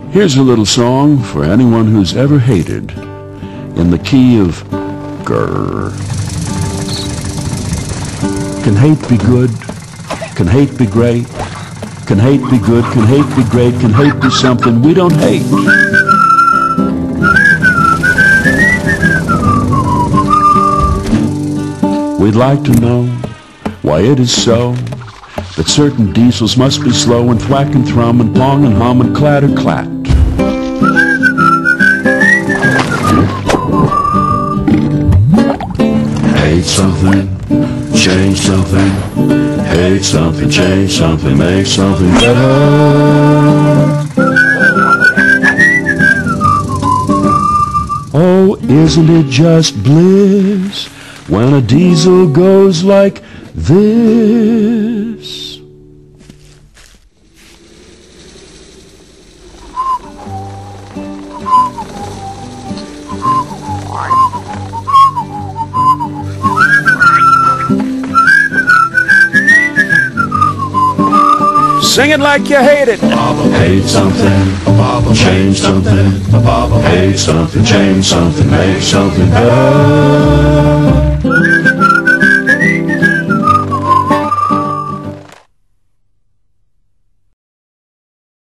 Here's a little song for anyone who's ever hated, in the key of Grrr. Can hate be good? Can hate be great? Can hate be good? Can hate be great? Can hate be something we don't hate? We'd like to know why it is so that certain diesels must be slow and thwack and thrum and plong and hum and clatter clat. Hate something, change something. Hate something, change something, make something better. Oh, isn't it just bliss when a diesel goes like this? Sing it like you hate it. Hate something, change something. Hate something, change something, make something better.